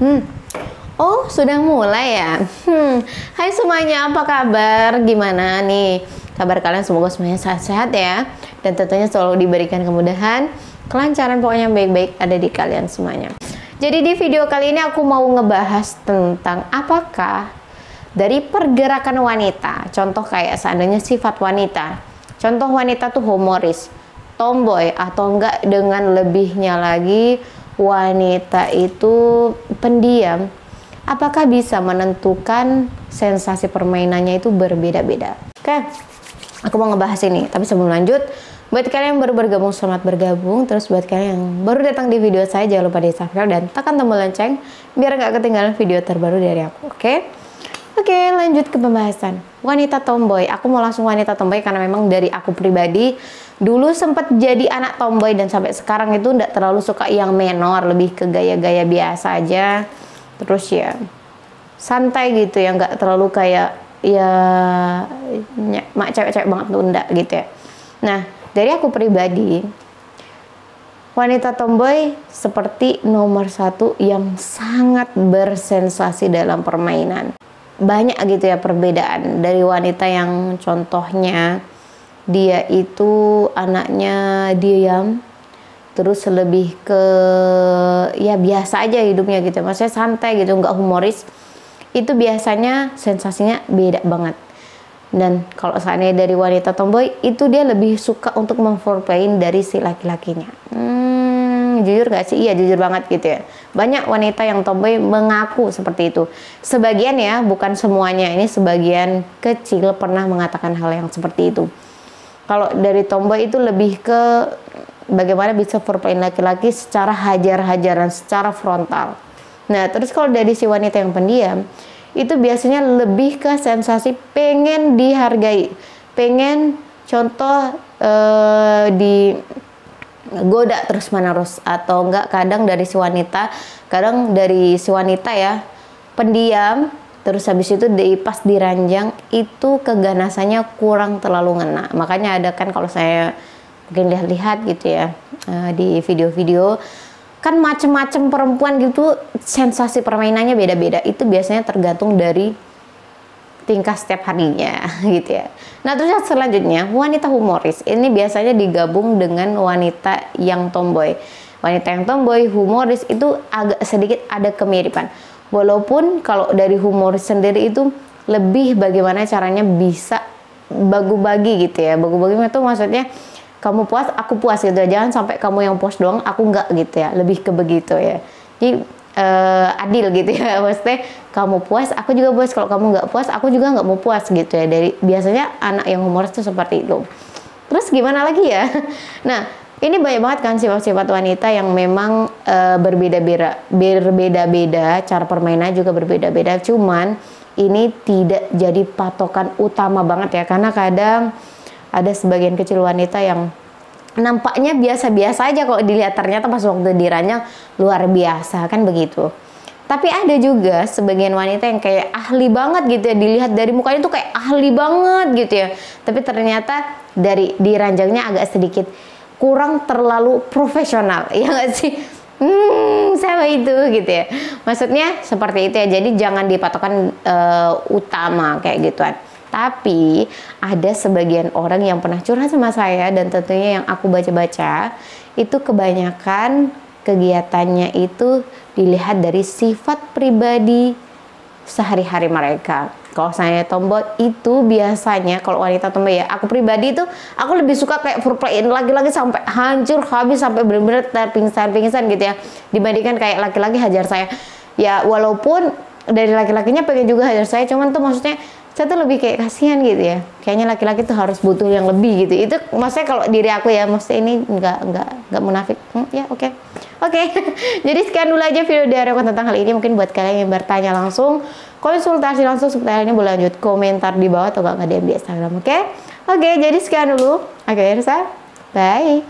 Hmm. Oh, sudah mulai ya? Hai semuanya, apa kabar? Gimana nih? Kabar kalian semoga semuanya sehat-sehat ya. Dan tentunya selalu diberikan kemudahan, kelancaran, pokoknya baik-baik ada di kalian semuanya. Jadi di video kali ini aku mau ngebahas tentang apakah dari pergerakan wanita, contoh kayak seandainya sifat wanita. Contoh wanita tuh humoris, tomboy, atau enggak dengan lebihnya lagi wanita itu pendiam. Apakah bisa menentukan sensasi permainannya itu berbeda-beda? Oke, aku mau ngebahas ini. Tapi sebelum lanjut, buat kalian yang baru bergabung, selamat bergabung. Terus buat kalian yang baru datang di video saya, jangan lupa di subscribe dan tekan tombol lonceng biar nggak ketinggalan video terbaru dari aku. Oke, lanjut ke pembahasan. Wanita tomboy. Aku mau langsung wanita tomboy karena memang dari aku pribadi dulu sempat jadi anak tomboy dan sampai sekarang itu nggak terlalu suka yang menor, lebih ke gaya-gaya biasa aja. Terus ya santai gitu ya, nggak terlalu kayak ya mak cewek-cewek banget tuh enggak gitu ya. Nah, dari aku pribadi wanita tomboy seperti nomor satu yang sangat bersensasi dalam permainan. Banyak gitu ya perbedaan dari wanita yang contohnya dia itu anaknya diam, terus lebih ke ya biasa aja hidupnya gitu, maksudnya santai gitu, nggak humoris. Itu biasanya sensasinya beda banget. Dan kalau seandainya dari wanita tomboy itu dia lebih suka untuk memforeplayin dari si laki-lakinya. Jujur gak sih? Iya jujur banget gitu ya. Banyak wanita yang tomboy mengaku seperti itu. Sebagian ya, bukan semuanya, ini sebagian kecil pernah mengatakan hal yang seperti itu. Kalau dari tomboy itu lebih ke bagaimana bisa foreplayin laki-laki secara hajar-hajaran, secara frontal. Nah, terus kalau dari si wanita yang pendiam, itu biasanya lebih ke sensasi pengen dihargai, pengen contoh digoda terus-menerus, atau enggak kadang dari si wanita ya pendiam, terus habis itu pas diranjang itu keganasannya kurang terlalu ngena. Makanya ada kan kalau saya mungkin lihat-lihat gitu ya di video-video kan macem-macem perempuan gitu sensasi permainannya beda-beda. Itu biasanya tergantung dari tingkah setiap harinya gitu ya. Nah terus selanjutnya wanita humoris ini biasanya digabung dengan wanita yang tomboy. Wanita yang tomboy humoris itu agak sedikit ada kemiripan. Walaupun kalau dari humoris sendiri itu lebih bagaimana caranya bisa bagu-bagi gitu ya. Bagu-bagi itu maksudnya kamu puas, aku puas gitu ya. Jangan sampai kamu yang puas doang, aku enggak gitu ya. Lebih ke begitu ya. Jadi adil gitu ya. Maksudnya kamu puas, aku juga puas. Kalau kamu nggak puas, aku juga nggak mau puas gitu ya. Dari biasanya anak yang humoris itu seperti itu. Terus gimana lagi ya? Nah, ini banyak banget kan sifat-sifat wanita yang memang berbeda-beda. Cara permainannya juga berbeda-beda. Cuman ini tidak jadi patokan utama banget ya. Karena kadang ada sebagian kecil wanita yang nampaknya biasa-biasa aja kalau dilihat, ternyata pas waktu diranjang luar biasa kan begitu. Tapi ada juga sebagian wanita yang kayak ahli banget gitu ya, dilihat dari mukanya tuh kayak ahli banget gitu ya. Tapi ternyata dari diranjangnya agak sedikit kurang terlalu profesional, ya nggak sih? Sama itu gitu ya. Maksudnya seperti itu ya. Jadi jangan dipatokan utama kayak gituan. Tapi ada sebagian orang yang pernah curhat sama saya dan tentunya yang aku baca-baca itu kebanyakan kegiatannya itu dilihat dari sifat pribadi sehari-hari mereka. Kalau saya tomboy itu biasanya, kalau wanita tomboy ya, aku pribadi itu aku lebih suka kayak foreplayin lagi-lagi sampai hancur habis, sampai benar-benar terpingsan-pingsan gitu ya, dibandingkan kayak laki-laki hajar saya. Ya walaupun dari laki-lakinya pengen juga hajar saya, cuman tuh maksudnya saya tuh lebih kayak kasihan gitu ya, kayaknya laki-laki tuh harus butuh yang lebih gitu. Itu maksudnya kalau diri aku ya, maksudnya ini nggak munafik ya. Oke. Jadi sekian dulu aja video dari aku tentang hal ini. Mungkin buat kalian yang bertanya langsung, konsultasi langsung seputar ini, boleh lanjut komentar di bawah atau nggak DM di Instagram. Oke, jadi sekian dulu. Oke, bye.